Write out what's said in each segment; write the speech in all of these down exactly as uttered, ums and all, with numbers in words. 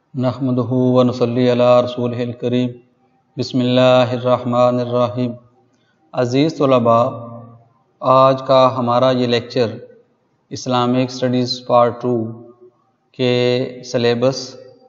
नहमदुहु व नसल्ली अला रसूलिहिल करीम। बिस्मिल्लाहिर्रहमानिर्रहीम। अज़ीज़ तलबा, आज का हमारा ये lecture Islamic studies part two के सिलेबस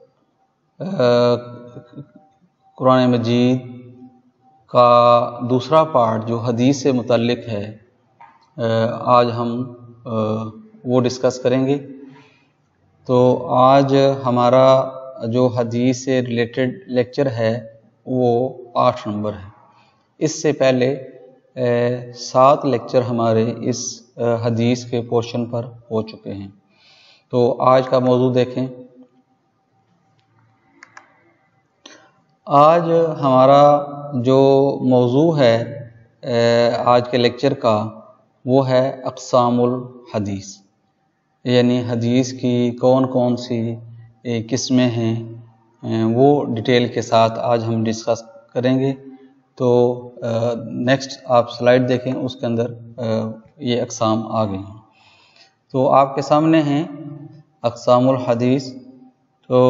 कुरान मजीद का दूसरा पार्ट जो हदीस से मुतल्लिक़ है, आज हम वो डिस्कस करेंगे। तो आज हमारा जो हदीस से रिलेटेड लेक्चर है वो आठ नंबर है। इससे पहले सात लेक्चर हमारे इस हदीस के पोर्शन पर हो चुके हैं। तो आज का मौजू देखें। आज हमारा जो मौजू है आज के लेक्चर का वो है अक़सामुल हदीस, यानी हदीस की कौन कौन सी किस्में हैं वो डिटेल के साथ आज हम डिस्कस करेंगे। तो नेक्स्ट आप स्लाइड देखें, उसके अंदर ये अक़साम आ गई हैं। तो आपके सामने हैं अक़सामुल हदीस। तो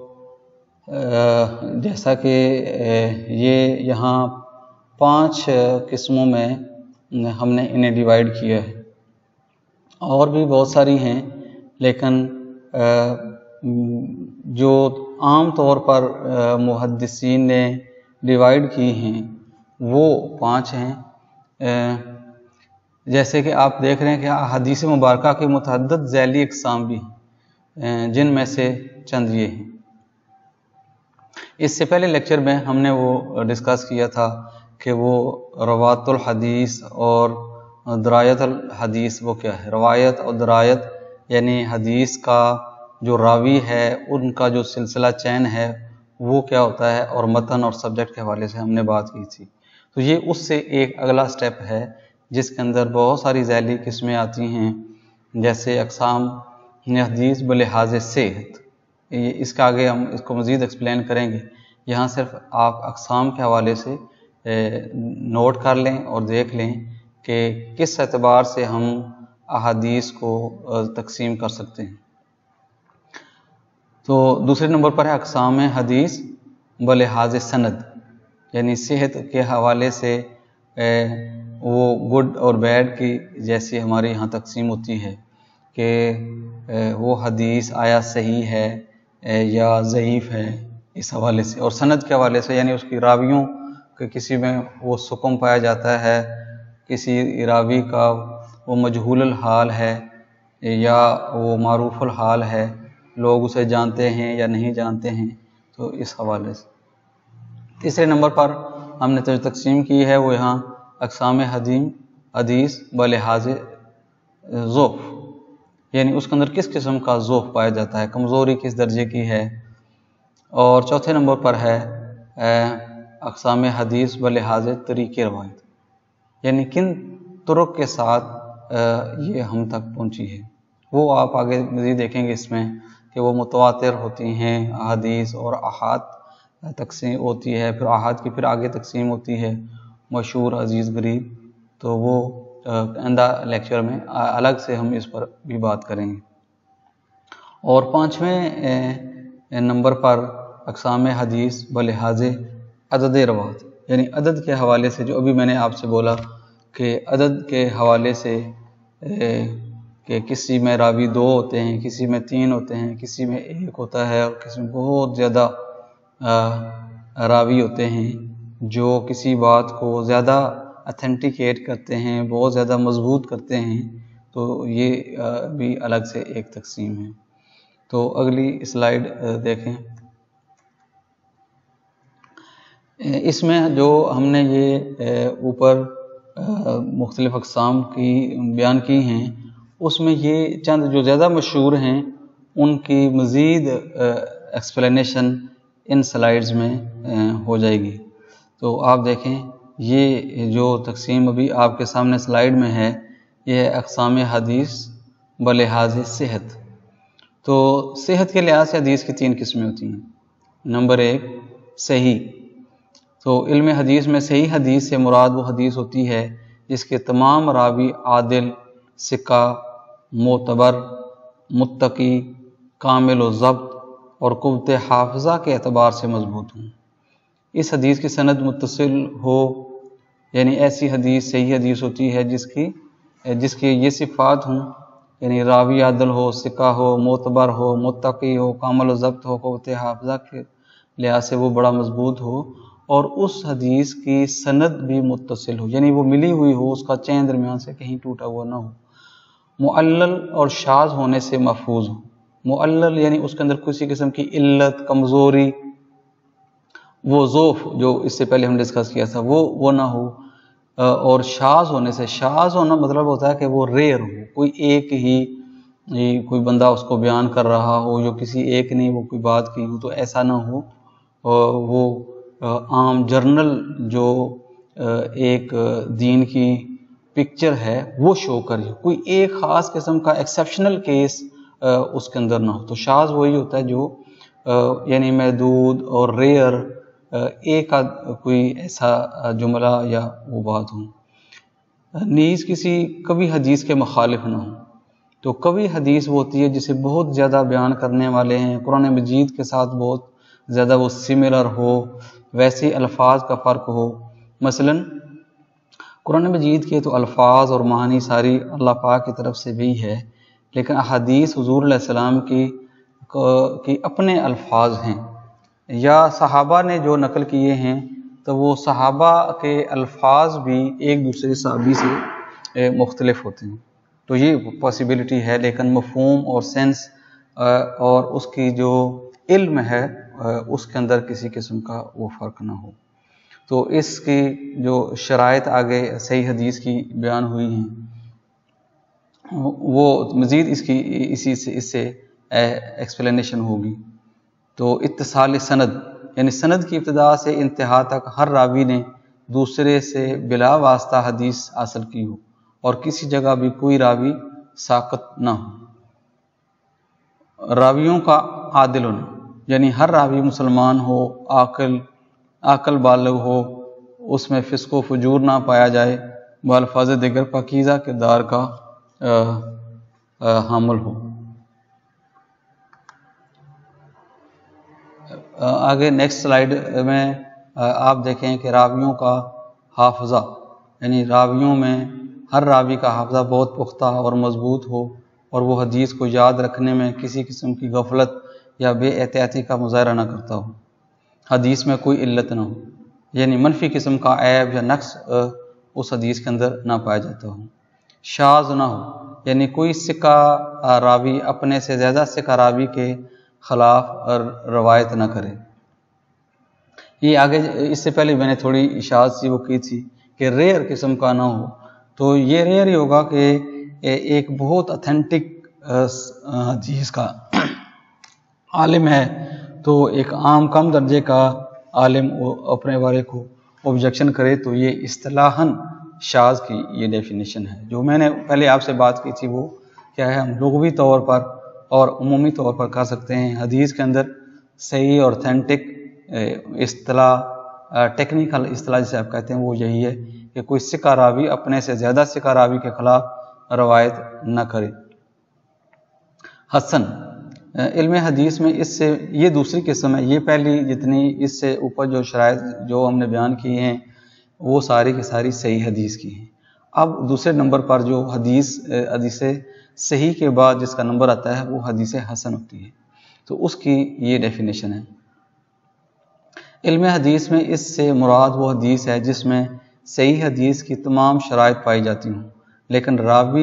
जैसा कि ये यहाँ पांच किस्मों में हमने इन्हें डिवाइड किया है, और भी बहुत सारी हैं, लेकिन जो आम तौर पर मुहद्दिसीन ने डिवाइड की हैं वो पांच हैं। जैसे कि आप देख रहे हैं कि हदीस मुबारका के मुतअद्दिद ज़ैली अक़साम भी हैं, जिनमें से चंद ये हैं। इससे पहले लेक्चर में हमने वो डिस्कस किया था कि वो रवातुल हदीस और दरायतुल हदीस वो क्या है। रवायत और दरायत यानी हदीस का जो रावी है उनका जो सिलसिला चैन है वो क्या होता है, और मतन और सब्जेक्ट के हवाले से हमने बात की थी। तो ये उससे एक अगला स्टेप है जिसके अंदर बहुत सारी ज़ैली किस्में आती हैं, जैसे अक़साम हदीस बलिहाज़ सेहत। ये इसका आगे हम इसको मज़ीद एक्सप्लेन करेंगे। यहाँ सिर्फ आप अक़साम के हवाले से नोट कर लें और देख लें कि किस एतबार से हम अहादीस को तकसीम कर सकते हैं। तो दूसरे नंबर पर है अक़साम हदीस बलिहाज़ सनद, यानी सेहत के हवाले से वो गुड और बैड की जैसी हमारे यहाँ तकसीम होती है कि वो हदीस आया सही है या ज़ईफ़ है, इस हवाले से। और सनद के हवाले से यानी उसकी रावियों के किसी में वो सुकम पाया जाता है, किसी रावी का वो मजहूल हाल है या वो मारूफ़ुल हाल है, लोग उसे जानते हैं या नहीं जानते हैं, तो इस हवाले से। तीसरे नंबर पर हमने जो तकसीम की है वो यहाँ अक़साम हदीम हदीस बलिहाज़ ज़ोफ़, यानी उसके अंदर किस किस्म का ज़ोफ़ पाया जाता है, कमज़ोरी किस दर्जे की है। और चौथे नंबर पर है अक़साम हदीस बलिहाज़ तरीक़े रवायत, यानी किन तुरुक़ के साथ ये हम तक पहुँची है। वो आप आगे मज़ीद देखेंगे इसमें कि वो मुतवातिर होती हैं अहादीस, और अहाद तकसीम होती है, फिर अहाद की फिर आगे तकसीम होती है मशहूर अजीज़ गरीब। तो वो आइंदा लेक्चर में अलग से हम इस पर भी बात करेंगे। और पाँचवें नंबर पर अक़साम हदीस बलिहाज़ अदद रवात, यानी अदद के हवाले से, जो अभी मैंने आपसे बोला कि अदद के हवाले से कि किसी में रावी दो होते हैं, किसी में तीन होते हैं, किसी में एक होता है, और किसी में बहुत ज़्यादा रावी होते हैं जो किसी बात को ज़्यादा अथेंटिकेट करते हैं, बहुत ज़्यादा मजबूत करते हैं। तो ये भी अलग से एक तकसीम है। तो अगली स्लाइड देखें। इसमें जो हमने ये ऊपर मुख्तलिफ़ अक़साम की बयान की हैं, उसमें ये चंद जो ज़्यादा मशहूर हैं उनकी मज़ीद एक्सप्लेनेशन इन स्लाइड्स में हो जाएगी। तो आप देखें, ये जो तकसीम अभी आपके सामने स्लाइड में है, ये है अक़साम हदीस बलिहाज़ सेहत। तो सेहत के लिहाज से हदीस की तीन किस्में होती हैं। नंबर एक, सही। तो इल्म हदीस में सही हदीस से मुराद वो हदीस होती है जिसके तमाम रावी आदिल, सिक्का, मोतबर, मुत्तकी, कामिल व ज़ब्त اور قوت حافظہ کے اعتبار سے مضبوط ہوں۔ اس حدیث کی سند متصل ہو، یعنی ایسی حدیث صحیح حدیث ہوتی ہے جس کی جس کی یہ صفات ہوں، یعنی راوی عادل ہو، ثقہ ہو، معتبر ہو، متقی ہو، کامل و ضبط ہو، قوت حافظہ کے لحاظ سے وہ بڑا مضبوط ہو، اور اس حدیث کی سند بھی متصل ہو، یعنی وہ ملی ہوئی ہو، اس کا چین درمیان سے کہیں ٹوٹا ہوا نہ ہو، معلل اور شاذ ہونے سے محفوظ ہو۔ معلل یعنی اس کے اندر کسی قسم کی علت، کمزوری، وہ ضعف جو اس سے پہلے ہم ڈسکس کیا تھا وہ وہ نہ ہو، اور شاذ ہونے سے، شاذ ہونا مطلب ہوتا ہے کہ وہ ریئر ہو، کوئی ایک ہی کوئی بندہ اس کو بیان کر رہا ہو، جو کسی ایک نے وہ کوئی بات کی ہو، تو ایسا نہ ہو، وہ عام جرنل جو ایک دین کی پکچر ہے وہ شو کرے، کوئی ایک خاص قسم کا ایکسیپشنل کیس اس کے اندر نہ ہو۔ تو شاذ وہی ہوتا ہے جو یعنی محدود اور ریئر ایک کوئی ایسا جملہ یا وہ بات ہو، نیز کسی کبھی حدیث کے مخالف نہ ہو۔ تو کبھی حدیث وہ ہوتی ہے جسے بہت زیادہ بیان کرنے والے ہیں، قرآن مجید کے ساتھ بہت زیادہ وہ سملر ہو، ویسے الفاظ کا فرق ہو۔ مثلا قرآن مجید کے تو الفاظ اور معنی ساری اللہ پاک کی طرف سے بھی ہے، لیکن احادیث حضور علیہ السلام کی کی اپنے الفاظ ہیں، یا صحابہ نے جو نقل کیے ہیں تو وہ صحابہ کے الفاظ بھی ایک دوسرے صحابی سے مختلف ہوتے ہیں، تو یہ پاسبلٹی ہے، لیکن مفہوم اور سینس اور اس کی جو علم ہے اس کے اندر کسی قسم کا وہ فرق نہ ہو۔ تو اس کی جو شرائط آگے صحیح حدیث کی بیان ہوئی ہیں، وہ مزید اس کی اسی سے اس سے ایکسپلینیشن ہوگی۔ تو اتصال سند، یعنی سند کی ابتدا سے انتہا تک ہر راوی نے دوسرے سے بلا واسطہ حدیث حاصل کی ہو، اور کسی جگہ بھی کوئی راوی ساقط نہ ہو۔ راویوں کا عادل ہونا، یعنی ہر راوی مسلمان ہو، عاقل عاقل بالغ ہو، اس میں فسق و فجور نہ پایا جائے، بالفاظ دیگر پاکیزہ کردار کا حامل ہو۔ آگے نیکسٹ سلائیڈ میں آپ دیکھیں کہ راویوں کا حافظہ، یعنی راویوں میں ہر راوی کا حافظہ بہت پختہ اور مضبوط ہو، اور وہ حدیث کو یاد رکھنے میں کسی قسم کی غفلت یا بے احتیاطی کا مظاہرہ نہ کرتا ہو، حدیث میں کوئی علت نہ ہو، یعنی منفی قسم کا عیب یا نقص اس حدیث کے اندر نہ پایا جاتا ہو، شاذ نہ ہو، یعنی کوئی ثقہ راوی اپنے سے زیادہ ثقہ راوی کے خلاف روایت نہ کرے۔ یہ آگے اس سے پہلے میں نے تھوڑی اشاعت سی وہ کی تھی کہ ریئر قسم کا نہ ہو، تو یہ ریئر ہی ہوگا کہ ایک بہت اتھینٹک حدیث کا عالم ہے تو ایک عام کم درجے کا عالم اپنے بارے کو آبجیکشن کرے، تو یہ اصطلاحاً شاذ کی یہ ڈیفینیشن ہے۔ جو میں نے پہلے آپ سے بات کی تھی وہ کیا ہے، ہم لغوی طور پر اور عمومی طور پر کہہ سکتے ہیں حدیث کے اندر صحیح اور اتھینٹک اصطلاح، ٹیکنیکل اصطلاح جسے آپ کہتے ہیں وہ یہی ہے کہ کوئی ثقہ راوی اپنے سے زیادہ ثقہ راوی کے خلاف روایت نہ کرے۔ حسن، علم حدیث میں اس سے یہ دوسری قسم ہے، یہ پہلی جتنی اس سے اوپر جو شرائط جو ہم نے بیان کی ہیں وہ ساری کی ساری صحیح حدیث کی ہیں۔ اب دوسرے نمبر پر جو حدیث حدیث صحیح کے بعد جس کا نمبر آتا ہے وہ حدیث حسن ہوتی ہے، تو اس کی یہ ڈیفینیشن ہے۔ علم حدیث میں اس سے مراد وہ حدیث ہے جس میں صحیح حدیث کی تمام شرائط پائی جاتی ہوں، لیکن راوی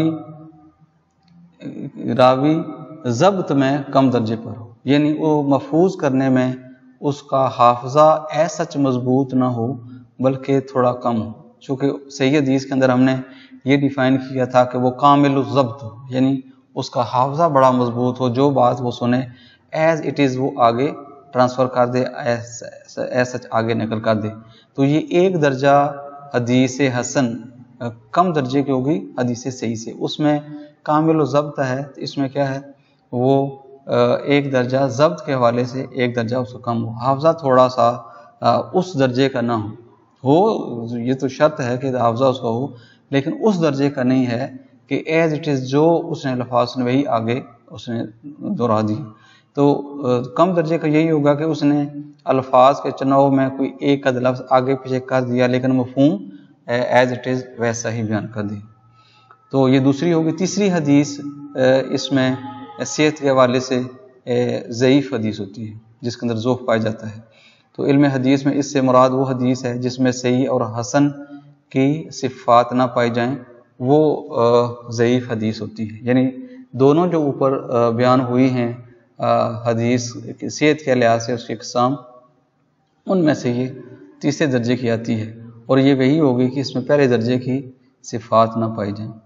راوی ضبط میں کم درجے پر ہو، یعنی وہ محفوظ کرنے میں اس کا حافظہ ایسا سچ مضبوط نہ ہو بلکہ تھوڑا کم ہو۔ چونکہ صحیح حدیث کے اندر ہم نے یہ ڈیفائن کیا تھا کہ وہ کامل الضبط ہو، یعنی اس کا حافظہ بڑا مضبوط ہو، جو بات وہ سنے ایز اٹ از وہ آگے ٹرانسفر کر دے، ایز سچ آگے نقل کر دے۔ تو یہ ایک درجہ حدیث حسن کم درجے کی ہوگی حدیث صحیح سے، اس میں کامل الضبط ہے، اس میں کیا ہے وہ ایک درجہ ضبط کے حوالے سے ایک درجہ اس کو کم ہو، حافظہ تھوڑا سا اس درجے کا نہ ہو ہو یہ تو شرط ہے کہ حافظہ اس کا ہو، لیکن اس درجے کا نہیں ہے کہ ایز اٹ از جو اس نے الفاظ نے وہی آگے اس نے دہرا دی۔ تو کم درجے کا یہی ہوگا کہ اس نے الفاظ کے چناؤ میں کوئی ایک آدھ لفظ آگے پیچھے کر دیا لیکن مفہوم ایز اٹ از ویسا ہی بیان کر دی. تو یہ دوسری ہوگی. تیسری حدیث اس میں صحت کے حوالے سے ضعیف حدیث ہوتی ہے جس کے اندر ضعف پایا جاتا ہے. تو علم حدیث میں اس سے مراد وہ حدیث ہے جس میں صحیح اور حسن کی صفات نہ پائی جائیں، وہ ضعیف حدیث ہوتی ہے. یعنی دونوں جو اوپر بیان ہوئی ہیں حدیث صحت کے لحاظ سے اس کی اقسام، ان میں سے یہ تیسرے درجے کی آتی ہے، اور یہ وہی ہوگی کہ اس میں پہلے درجے کی صفات نہ پائی جائیں.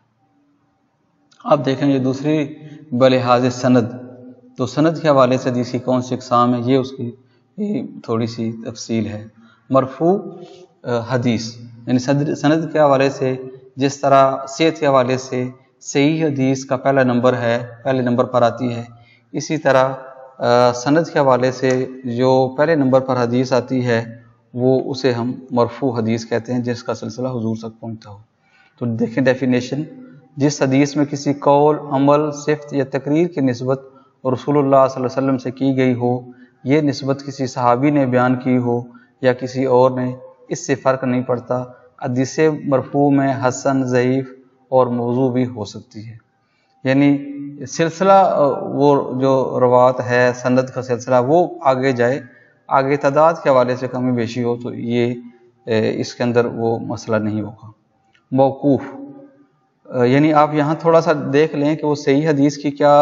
آپ دیکھیں یہ دوسری بلحاظ سند، تو سند کے حوالے سے حدیث کی کون سی اقسام ہے، یہ اس کی تھوڑی سی تفصیل ہے. مرفوع حدیث یعنی سند کے حوالے سے جس طرح صحت کے حوالے سے صحیح حدیث کا پہلا نمبر ہے، پہلے نمبر پر آتی ہے، اسی طرح سند کے حوالے سے جو پہلے نمبر پر حدیث آتی ہے وہ اسے ہم مرفوع حدیث کہتے ہیں جس کا سلسلہ حضور تک پہنچتا ہو. تو دیکھیں ڈیفینیشن، جس حدیث میں کسی قول، عمل، صفت یا تقریر کی نسبت رسول اللہ صلی اللہ علیہ وسلم سے کی گئی ہو، یہ نسبت کسی صحابی نے بیان کی ہو یا کسی اور نے، اس سے فرق نہیں پڑتا. حدیث مرفوع میں حسن، ضعیف اور موضوع بھی ہو سکتی ہے. یعنی سلسلہ وہ جو روایت ہے سند کا سلسلہ وہ آگے جائے، آگے تعداد کے حوالے سے کمی بیشی ہو تو یہ اس کے اندر وہ مسئلہ نہیں ہوگا. موقوف یعنی آپ یہاں تھوڑا سا دیکھ لیں کہ وہ صحیح حدیث کی کیا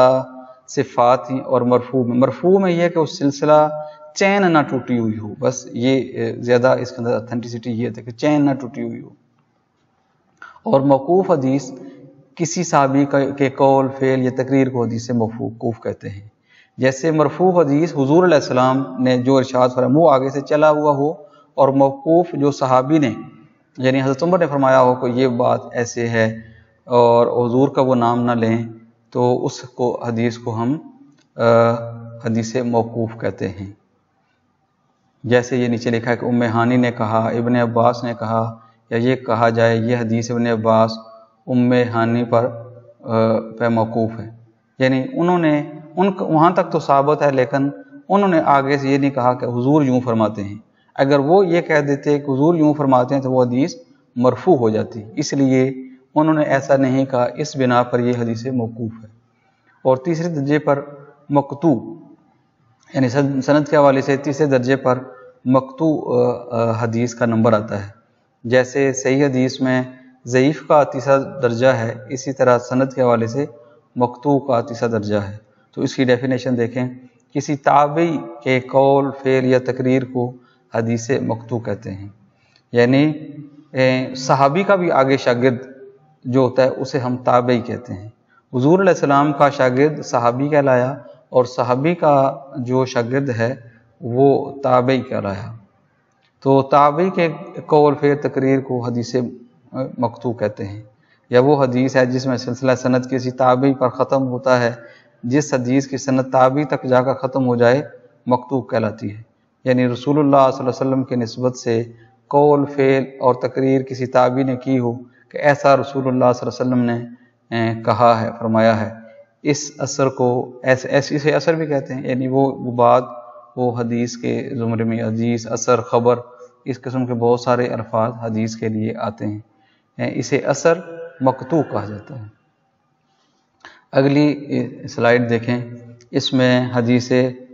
صفات تھیں، اور مرفوع میں مرفوع میں یہ کہ وہ سلسلہ چین نہ ٹوٹی ہوئی ہو، بس یہ زیادہ اس کے اندر اتھینٹسٹی یہ ہے کہ چین نہ ٹوٹی ہوئی ہو. اور موقوف حدیث کسی صحابی کے قول، فعل یا تقریر کو حدیث موقوف کہتے ہیں. جیسے مرفوع حدیث حضور علیہ السلام نے جو ارشاد فرمایا وہ آگے سے چلا ہوا ہو، اور موقوف جو صحابی نے یعنی حضرت عمر نے فرمایا ہو کہ یہ بات ایسے ہے اور حضور کا وہ نام نہ لیں، تو اس کو حدیث کو ہم حدیث موقوف کہتے ہیں. جیسے یہ نیچے لکھا ہے کہ ام ہانی نے کہا، ابن عباس نے کہا، یا یہ کہا جائے یہ حدیث ابن عباس ام ہانی پر پہ موقوف ہے. یعنی انہوں نے ان وہاں تک تو ثابت ہے لیکن انہوں نے آگے سے یہ نہیں کہا کہ حضور یوں فرماتے ہیں. اگر وہ یہ کہہ دیتے کہ حضور یوں فرماتے ہیں تو وہ حدیث مرفوع ہو جاتی، اس لیے انہوں نے ایسا نہیں کہا، اس بنا پر یہ حدیث موقوف ہے. اور تیسرے درجے پر مقطوع یعنی سند کے حوالے سے تیسرے درجے پر مقطوع حدیث کا نمبر آتا ہے. جیسے صحیح حدیث میں ضعیف کا تیسرا درجہ ہے، اسی طرح سند کے حوالے سے مقطوع کا تیسرا درجہ ہے. تو اس کی ڈیفینیشن دیکھیں، کسی تابعی کے قول، فعل یا تقریر کو حدیث مقطوع کہتے ہیں. یعنی صحابی کا بھی آگے شاگرد جو ہوتا ہے اسے ہم تابعی کہتے ہیں. حضور علیہ السلام کا شاگرد صحابی کہلایا اور صحابی کا جو شاگرد ہے وہ تابعی کہلایا. تو تابعی کے قول، فعل، تقریر کو حدیث مقطوع کہتے ہیں. یا وہ حدیث ہے جس میں سلسلہ سند کسی تابعی پر ختم ہوتا ہے، جس حدیث کی سند تابعی تک جا کر ختم ہو جائے مقطوع کہلاتی ہے. یعنی رسول اللہ صلی اللہ علیہ وسلم کی نسبت سے قول، فعل اور تقریر کسی تابعی نے کی ہو کہ ایسا رسول اللہ صلی اللہ علیہ وسلم نے کہا ہے، فرمایا ہے، اس اثر کو ایسے ایسے اسے اثر بھی کہتے ہیں. یعنی وہ وہ بات وہ حدیث کے زمرے میں حدیث، اثر، خبر، اس قسم کے بہت سارے الفاظ حدیث کے لیے آتے ہیں، اسے اثر مقطوع کہا جاتا ہے. اگلی سلائیڈ دیکھیں، اس میں حدیث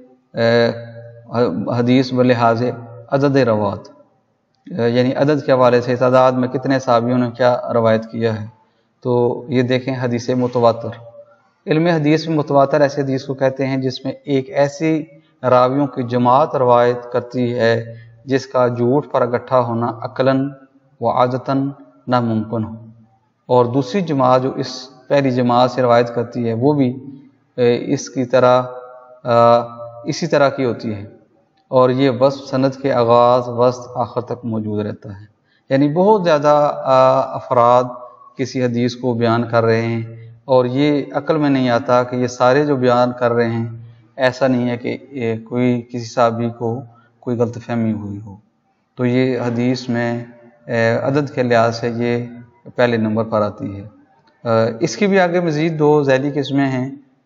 حدیث بلحاظ عدد روات یعنی عدد کے حوالے سے تعداد میں کتنے صحابیوں نے کیا روایت کیا ہے. تو یہ دیکھیں حدیث متواتر. علم حدیث میں متواتر ایسی حدیث کو کہتے ہیں جس میں ایک ایسی راویوں کی جماعت روایت کرتی ہے جس کا جھوٹ پر اکٹھا ہونا عقلاً و عادتاً ناممکن ہو، اور دوسری جماعت جو اس پہلی جماعت سے روایت کرتی ہے وہ بھی اس کی طرح اسی طرح کی ہوتی ہے، اور یہ وصف سند کے آغاز وسط آخر تک موجود رہتا ہے. یعنی بہت زیادہ افراد کسی حدیث کو بیان کر رہے ہیں اور یہ عقل میں نہیں آتا کہ یہ سارے جو بیان کر رہے ہیں ایسا نہیں ہے کہ کوئی کسی صحابی کو کوئی غلط فہمی ہوئی ہو. تو یہ حدیث میں عدد کے لحاظ سے یہ پہلے نمبر پر آتی ہے. اس کی بھی آگے مزید دو ذیلی قسمیں ہیں.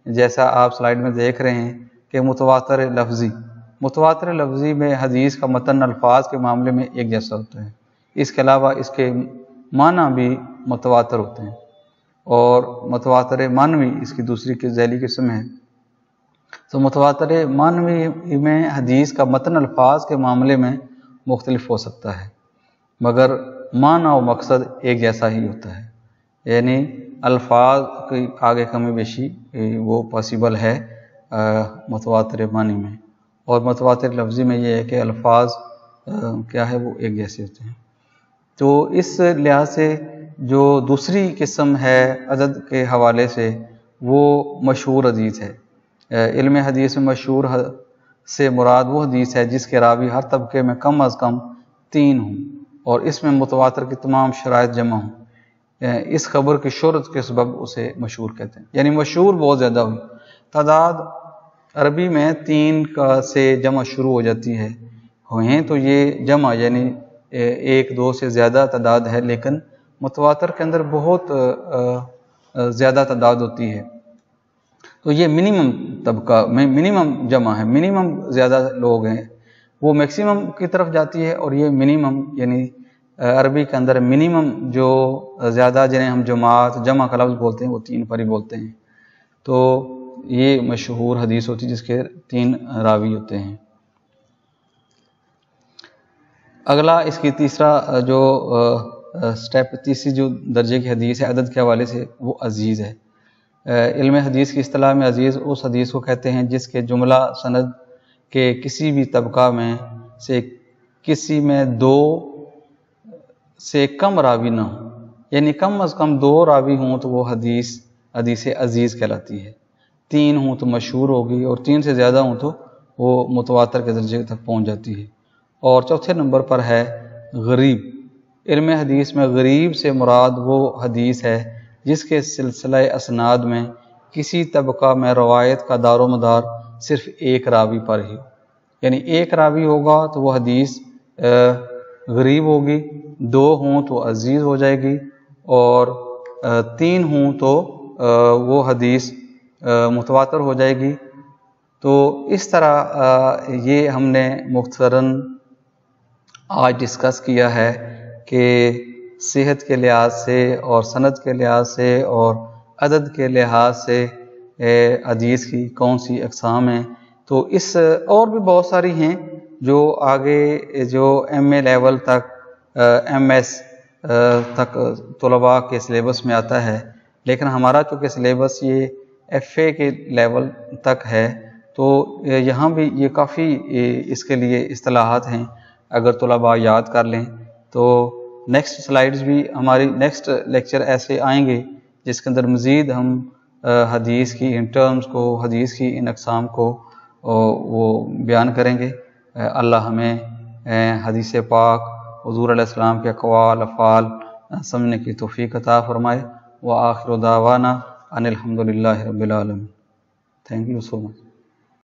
جیسا آپ سلائیڈ میں دیکھ رہے ہیں کہ متواتر لفظی متواتر لفظی میں حدیث کا متن الفاظ کے معاملے میں ایک جیسا ہوتا ہے، اس کے علاوہ اس کے معنی بھی متواتر ہوتے ہیں، اور متواتر معنوی اس کی دوسری کی ذیلی قسم ہے۔ تو متواتر معنوی میں حدیث کا متن الفاظ کے معاملے میں مختلف ہو سکتا ہے، مگر معنی و مقصد ایک جیسا ہی ہوتا ہے، یعنی الفاظ کی آگے کمی بیشی وہ پاسیبل ہے متواتر معنی میں، اور متواتر لفظی میں یہ ہے کہ الفاظ کیا ہے وہ ایک جیسے ہوتے ہیں۔ تو اس لحاظ سے جو دوسری قسم ہے عدد کے حوالے سے وہ مشہور حدیث ہے۔ علم حدیث میں مشہور سے مراد وہ حدیث ہے جس کے راوی ہر طبقے میں کم از کم تین ہوں اور اس میں متواتر کی تمام شرائط جمع ہوں۔ اس خبر کی شہرت کے سبب اسے مشہور کہتے ہیں، یعنی مشہور بہت زیادہ ہوئی۔ تعداد عربی میں تین کا سے جمع شروع ہو جاتی ہے ہیں تو یہ جمع یعنی ایک دو سے زیادہ تعداد ہے، لیکن متواتر کے اندر بہت زیادہ تعداد ہوتی ہے، تو یہ منیمم طبقہ منیمم جمع ہے، منیمم زیادہ لوگ ہیں، وہ میکسیمم کی طرف جاتی ہے، اور یہ منیمم یعنی عربی کے اندر منیمم جو زیادہ جنہیں ہم جماعت جمع کا لفظ بولتے ہیں وہ تین پر ہی بولتے ہیں، تو یہ مشہور حدیث ہوتی ہے جس کے تین راوی ہوتے ہیں۔ اگلا اس کی تیسرا جو سٹیپ تیسری جو درجے کی حدیث ہے عدد کے حوالے سے وہ عزیز ہے۔ علم حدیث کی اصطلاح میں عزیز اس حدیث کو کہتے ہیں جس کے جملہ سند کے کسی بھی طبقہ میں سے کسی میں دو سے کم راوی نہ ہوں، یعنی کم از کم دو راوی ہوں تو وہ حدیث حدیث عزیز کہلاتی ہے، تین ہوں تو مشہور ہوگی، اور تین سے زیادہ ہوں تو وہ متواتر کے درجے تک پہنچ جاتی ہے۔ اور چوتھے نمبر پر ہے غریب۔ علم حدیث میں غریب سے مراد وہ حدیث ہے جس کے سلسلہ اسناد میں کسی طبقہ میں روایت کا دار و مدار صرف ایک راوی پر ہی ہو، یعنی ایک راوی ہوگا تو وہ حدیث غریب ہوگی، دو ہوں تو عزیز ہو جائے گی، اور تین ہوں تو وہ حدیث متواتر ہو جائے گی۔ تو اس طرح یہ ہم نے مختصراً آج ڈسکس کیا ہے کہ صحت کے لحاظ سے اور سند کے لحاظ سے اور عدد کے لحاظ سے حدیث کی کون سی اقسام ہیں۔ تو اس اور بھی بہت ساری ہیں جو آگے جو ایم اے لیول تک ایم ایس تک طلباء کے سلیبس میں آتا ہے، لیکن ہمارا چونکہ سلیبس یہ ایف اے کے لیول تک ہے تو یہاں بھی یہ کافی اس کے لیے اصطلاحات ہیں، اگر طلباء یاد کر لیں تو نیکسٹ سلائیڈز بھی ہماری نیکسٹ لیکچر ایسے آئیں گے جس کے اندر مزید ہم حدیث کی ان ٹرمز کو، حدیث کی ان اقسام کو وہ بیان کریں گے۔ اللہ ہمیں حدیث پاک حضور علیہ السلام کے اقوال افعال سمجھنے کی توفیق عطا فرمائے۔ وآخر دعوانا ان الحمد للہ رب العالمین۔ Thank you so much.